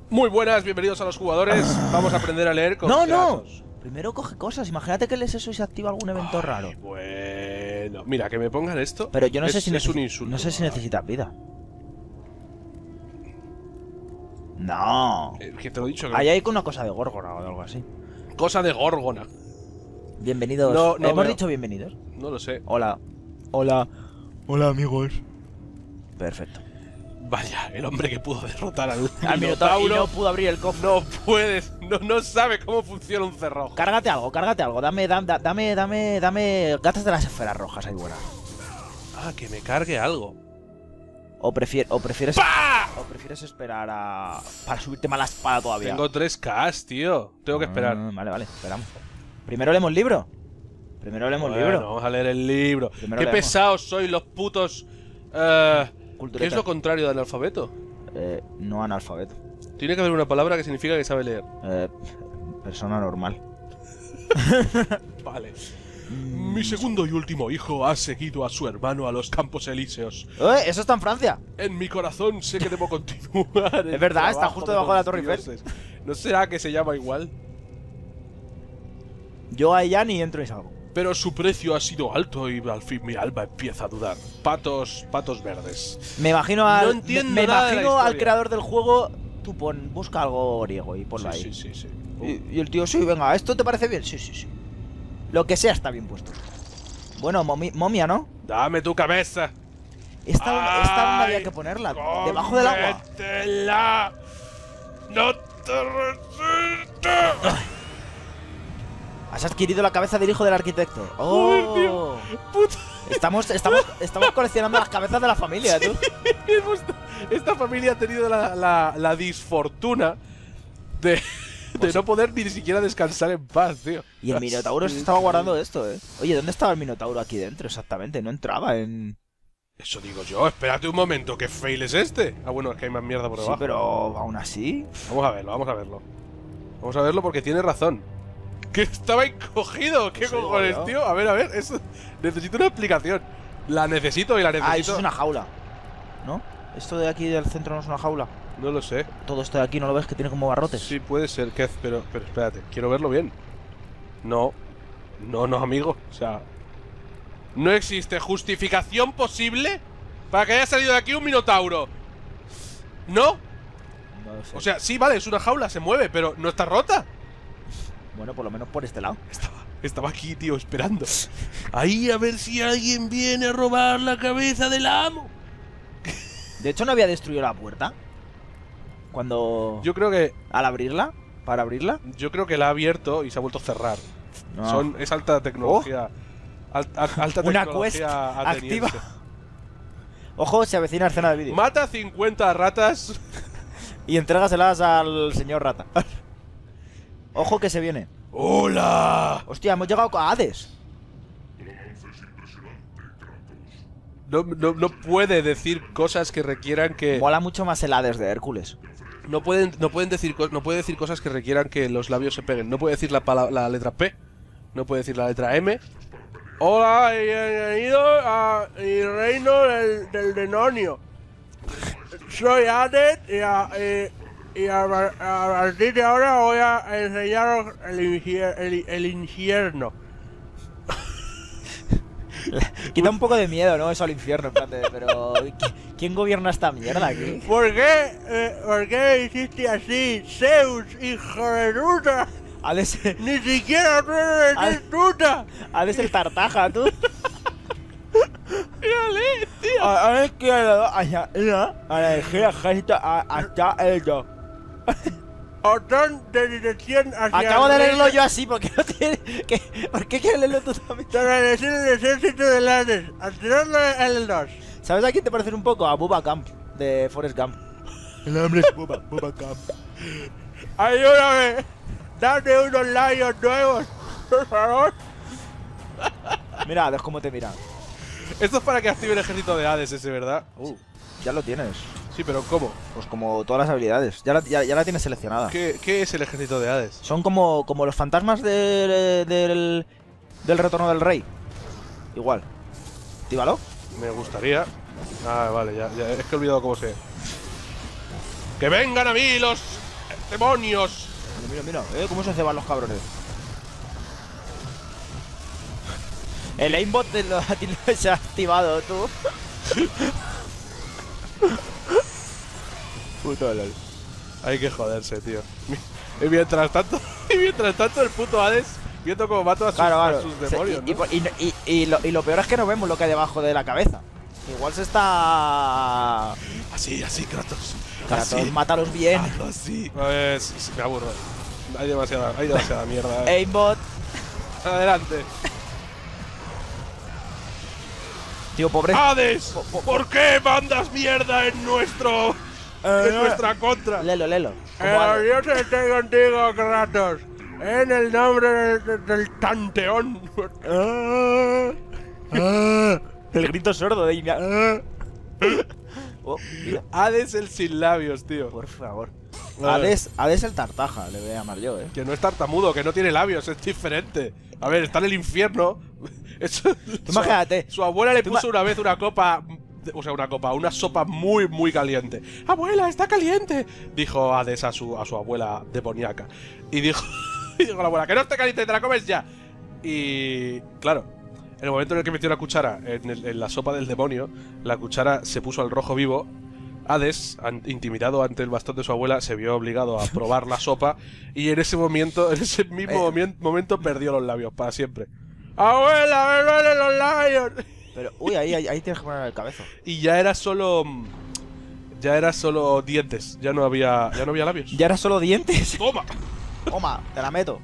Muy buenas, bienvenidos a los jugadores. Vamos a aprender a leer con ¡No! Primero coge cosas. Imagínate que lees eso y se activa algún evento raro. Bueno, mira, que me pongan esto. Pero yo no sé si es un insulto. No sé si necesitas vida. No. Que te lo he dicho. Ahí hay una cosa de Górgona o algo así. Cosa de Górgona. Bienvenidos. No ¿Hemos veo. dicho bienvenidos? No lo sé. Hola. Hola. Hola, amigos. Perfecto. Vaya, el hombre que pudo derrotar al Al Minotauro y no pudo abrir el cofre. No puedes, no sabe cómo funciona un cerrojo. Cárgate algo. Dame gatas de las esferas rojas ahí buenas. Ah, que me cargue algo. O prefieres ¡Pah! o prefieres esperar para subirte mala espada todavía. Tengo 3Ks, tío. Tengo que esperar. Vale, esperamos. Primero leemos libro. Bueno, vamos a leer el libro. Primero Qué leemos. pesados sois los putos. ¿Qué es lo contrario del alfabeto? No analfabeto. Tiene que haber una palabra que significa que sabe leer. Persona normal. Vale. Mi segundo y último hijo ha seguido a su hermano a los Campos Elíseos. Eso está en Francia. En mi corazón sé que debo continuar. Es verdad, está justo debajo de la Torre Eiffel. ¿No será que se llama igual? Yo ahí ya ni entro y salgo. Pero su precio ha sido alto y al fin mi alma empieza a dudar. Patos verdes. Me imagino al, No entiendo me nada de la imagino al historia. creador del juego. Tú busca algo griego y ponlo ahí. Sí. Y el tío, sí, venga, ¿esto te parece bien? Sí. Lo que sea está bien puesto. Bueno, momia, ¿no? Dame tu cabeza. Esta no había que ponerla. Debajo del agua. ¡Cómetela! ¡No te resisto! Has adquirido la cabeza del hijo del arquitecto. Joder, ¡Oh! tío. Puta. Estamos coleccionando las cabezas de la familia, tú. Esta familia ha tenido la disfortuna de no poder ni siquiera descansar en paz, tío. Y el Minotauro se estaba guardando esto, ¿eh? Oye, ¿dónde estaba el Minotauro aquí dentro exactamente? No entraba en... Eso digo yo, espérate un momento, ¿qué fail es este? Ah, bueno, es que hay más mierda por Sí, debajo. pero aún así... Vamos a verlo. Vamos a verlo porque tiene razón. Que estaba encogido, ¿qué Sí, cojones, yo. tío? A ver, eso... Necesito una explicación. La necesito y la necesito. Ah, eso es una jaula, ¿no? Esto de aquí del centro no es una jaula. No lo sé. Todo esto de aquí, ¿no lo ves que tiene como barrotes? Sí, puede ser, Kez, pero espérate, quiero verlo bien. No, amigo. O sea, no existe justificación posible para que haya salido de aquí un minotauro. ¿No? No lo sé. O sea, sí, vale, es una jaula, se mueve, pero no está rota. Bueno, por lo menos por este lado. Estaba aquí, tío, esperando. Ahí a ver si alguien viene a robar la cabeza del amo. De hecho, no había destruido la puerta. Cuando... Yo creo que Al abrirla, para abrirla. la ha abierto y se ha vuelto a cerrar. No. Es alta tecnología. Alta Una tecnología quest ateniense. activa. Ojo, se avecina escena de vídeo. Mata 50 ratas. Y entrégaselas al señor rata. Ojo que se viene. ¡Hola! Hostia, hemos llegado a Hades. No puede decir cosas que requieran que... Mola mucho más el Hades de Hércules. No puede decir cosas que requieran que los labios se peguen. No puede decir la letra P. No puede decir la letra M. Hola y bienvenido a mi reino del demonio. Soy Hades y a partir de ahora voy a enseñaros el infierno. Quita un poco de miedo, ¿no? Eso al infierno, en plan de, pero ¿quién gobierna esta mierda aquí? ¿Por qué hiciste así, Zeus, hijo de puta? Hades, Ni siquiera tú eres puta. Hades el tartaja, tú. Mírale, tío. A la izquierda, allá, a la izquierda, hasta el dos. Botón de dirección hacia Acabo de el leerlo reino yo así, porque no tiene... ¿Por qué quieres leerlo tú también? de la dirección del ejército de Hades. Activando el 2. ¿Sabes a quién te parecen un poco? A Bubba Camp, de Forrest Gump. El nombre es Bubba Camp. Ayúdame. Dame unos labios nuevos, por favor. Mira, ves cómo te mira. Esto es para que active el ejército de Hades ese, ¿verdad? Ya lo tienes. Sí, pero ¿cómo? Pues como todas las habilidades. Ya la tienes seleccionada. ¿Qué es el ejército de Hades? Son como los fantasmas del retorno del rey. Igual. Actívalo. Me gustaría. Ah, vale, ya. Es que he olvidado cómo se... ¡Que vengan a mí ¡Demonios! Mira, mira, cómo se ceban los cabrones. El aimbot se ha activado, tú. Puto LOL. Hay que joderse, tío. Y mientras tanto, el puto Hades viendo cómo mata a sus demonios, ¿no? Y lo peor es que no vemos lo que hay debajo de la cabeza. Igual se está... Así, Kratos. Kratos, Así. mátalos bien. Hazlo así. Sí, me aburro. Hay demasiada mierda. Aimbot. Adelante. Tío, pobre. ¡Hades! ¿Por qué mandas mierda en nuestra contra? Lelo. Dios esté contigo, Kratos. En el nombre del Tanteón. El grito sordo de Iña. Oh, mira. Hades el sin labios, tío. Por favor. Hades el tartaja, le voy a llamar yo, Que no es tartamudo, que no tiene labios, es diferente. A ver, está en el infierno. Imagínate. Su abuela le puso una vez una copa. O sea, una sopa muy, muy caliente. ¡Abuela, está caliente! Dijo Hades a su abuela demoníaca. Y dijo la abuela, que no esté caliente, te la comes ya. Y claro, en el momento en el que metió la cuchara en la sopa del demonio, la cuchara se puso al rojo vivo. Hades, intimidado ante el bastón de su abuela, se vio obligado a probar la sopa. Y en ese mismo momento perdió los labios para siempre. ¡Abuela, me duelen los labios! Pero, uy, ahí tienes que poner el cabezo. Y ya era solo dientes, ya no había labios. ¿Ya era solo dientes? ¡Toma! Toma, te la meto.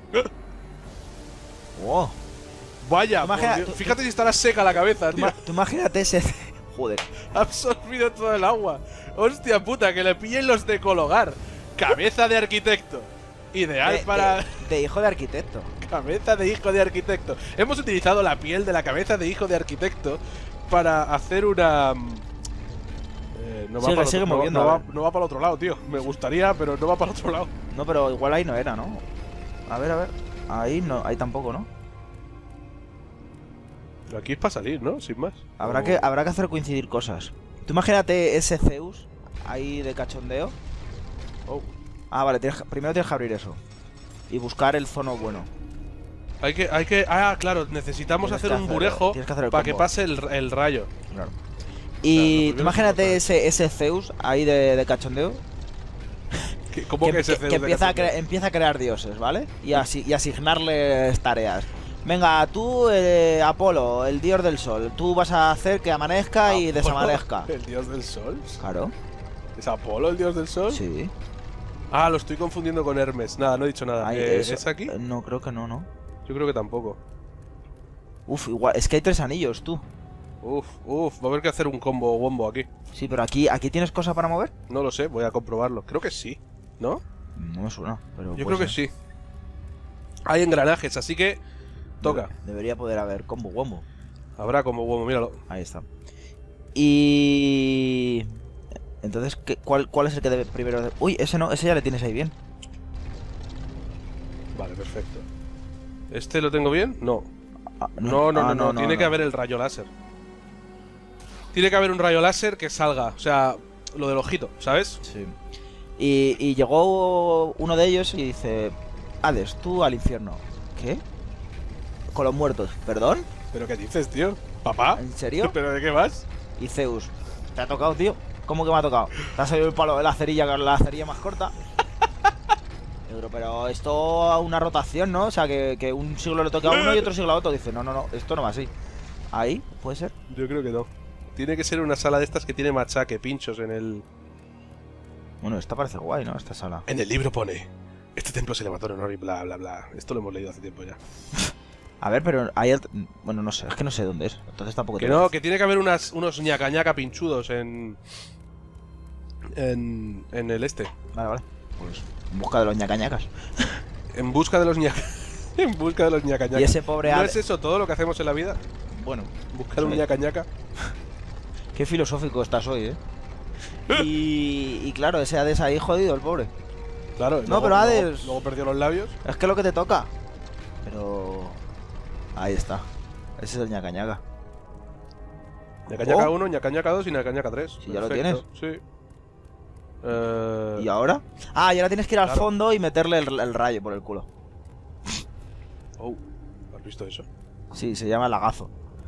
Wow. Vaya, fíjate si estará seca la cabeza, tío. Tú imagínate ese... Joder. Ha absorbido todo el agua. Hostia puta, que le pillen los de Cologar. Cabeza de arquitecto. Ideal para... De hijo de arquitecto. Cabeza de hijo de arquitecto. Hemos utilizado la piel de la cabeza de hijo de arquitecto para hacer una... no va para el otro lado, tío. Me gustaría, pero no va para el otro lado. No, pero igual ahí no era, ¿no? A ver. Ahí no, ahí tampoco, ¿no? Pero aquí es para salir, ¿no? Sin más. Habrá que hacer coincidir cosas. Tú imagínate ese Zeus ahí de cachondeo. Oh. Ah, vale, primero tienes que abrir eso. Y buscar el zono bueno. Hay que... Ah, claro, necesitamos hacer un burejo para que pase el rayo. Claro. Y tú imagínate ese Zeus ahí de cachondeo. ¿Cómo que ese Zeus que empieza a crear dioses, ¿vale? Y asignarles tareas. Venga, tú, Apolo, el dios del sol. Tú vas a hacer que amanezca y desamanezca. ¿El dios del sol? Claro. ¿Es Apolo el dios del sol? Sí. Ah, lo estoy confundiendo con Hermes. Nada, no he dicho nada. ¿Es aquí? No, creo que no. Yo creo que tampoco. Uf, igual, es que hay 3 anillos, tú. Uf, va a haber que hacer un combo wombo aquí. Sí, pero aquí tienes cosa para mover. No lo sé, voy a comprobarlo. Creo que sí, ¿no? No me suena, pero yo creo que sí. Hay engranajes, así que toca. Debería poder haber combo wombo. Habrá combo wombo, míralo. Ahí está. Y... Entonces, ¿cuál es el que debe primero? Uy, ese no, ese ya le tienes ahí bien. Vale, perfecto. ¿Este lo tengo bien? No. No. Tiene que haber el rayo láser. Tiene que haber un rayo láser que salga. O sea, lo del ojito, ¿sabes? Sí. Y llegó uno de ellos y dice: Hades, tú al infierno. ¿Qué? Con los muertos. ¿Perdón? ¿Pero qué dices, tío? ¿Papá? ¿En serio? ¿Pero de qué vas? Y Zeus: ¿te ha tocado, tío? ¿Cmo que me ha tocado? Te ha salido el palo de la cerilla más corta. Pero esto una rotación, ¿no? O sea, que un siglo le toque a uno y otro siglo a otro. Dice, no, esto no va así. ¿Ahí? ¿Puede ser? Yo creo que no. Tiene que ser una sala de estas que tiene machaque, pinchos en el... Bueno, esta parece guay, ¿no? Esta sala. En el libro pone: este templo se levantó en honor y bla, bla, bla. Esto lo hemos leído hace tiempo ya. A ver, pero hay... Bueno, no sé, es que no sé dónde es. Entonces tampoco... Que no, que tiene que haber unos ñaca pinchudos en el este. Vale. Pues en busca de los ñacañacas. En busca de los ñacañacas. Y ese pobre ¿No es eso todo lo que hacemos en la vida? Bueno. Buscar un ñacañaca. Qué filosófico estás hoy, ¿eh? Y claro, ese Hades ahí jodido, el pobre. Claro. No, pero Hades... Luego perdió los labios. Es que lo que te toca. Pero... Ahí está. Ese es el ñacañaca. ñacañaca 1, ñacañaca 2 y ñacañaca 3. Si ya lo tienes. Sí. ¿Y ahora? Ah, y ahora tienes que ir al Claro. fondo y meterle el rayo por el culo. Oh, ¿has visto eso? Sí, se llama lagazo.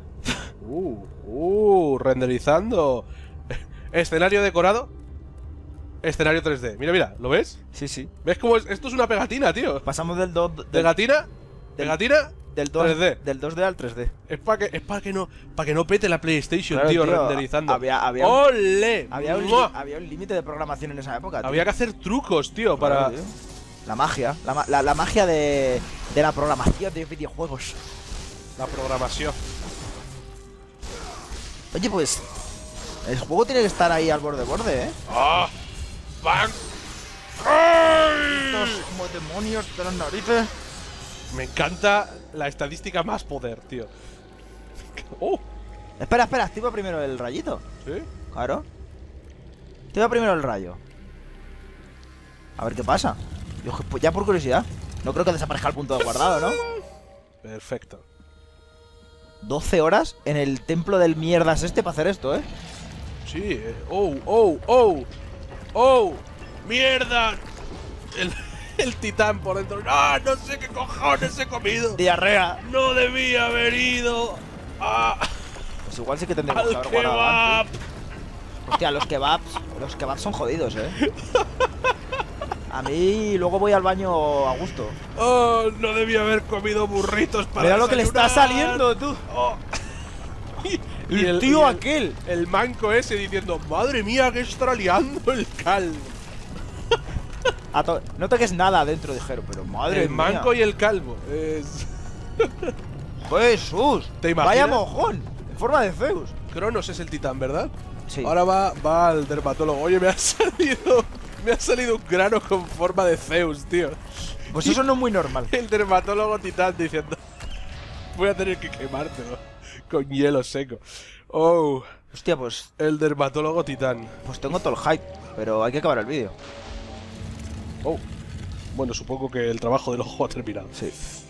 Renderizando. Escenario decorado. Escenario 3D. Mira, mira, ¿lo ves? Sí, sí. ¿Ves cómo es? Esto es una pegatina, tío. Pasamos del 2 Pegatina, pegatina, del 2 3D. del 2D al 3D. Es para que no pete la PlayStation, Claro, tío, tío, renderizando. había ¡Ole! Había ¡Mua! un límite de programación en esa época, tío. Había que hacer trucos, tío, Claro, para. tío. La magia. La magia de la programación de videojuegos. La programación. Oye, pues... El juego tiene que estar ahí al borde, ¿eh? ¡Ah! ¡Bang! ¡Ay! Como demonios de las narices. Me encanta la estadística más poder, tío. ¡Oh! Espera, activa primero el rayito. ¿Sí? Claro. Activa primero el rayo. A ver qué pasa. Yo, pues ya por curiosidad. No creo que desaparezca el punto de guardado, ¿no? Perfecto. 12 horas en el templo del mierdas este para hacer esto, ¿eh? Sí, ¡Oh! ¡Mierda! El titán por dentro. ¡Ah! No sé qué cojones he comido. Diarrea. No debía haber ido Pues igual sí que tendremos que al haber guardado kebab. antes. Hostia, los kebabs son jodidos, ¿eh? A mí luego voy al baño a gusto. Oh, no debía haber comido burritos para Mira lo que le está desayunar. saliendo, tú. Oh. El tío aquel. El manco ese diciendo, madre mía, que estará liando el calvo. No toques nada adentro, dijeron, pero madre El mía. manco y el calvo. Es... Jesús. ¿Te imaginas? Vaya mojón. En forma de Zeus. Cronos es el titán, ¿verdad? Sí. Ahora va al dermatólogo. Oye, me ha salido un grano con forma de Zeus, tío. Pues eso no es muy normal. El dermatólogo titán diciendo, voy a tener que quemártelo con hielo seco. Oh, Hostia, pues el dermatólogo titán. tengo todo el hype, pero hay que acabar el vídeo. Oh, bueno, supongo que el trabajo del ojo ha terminado. Sí.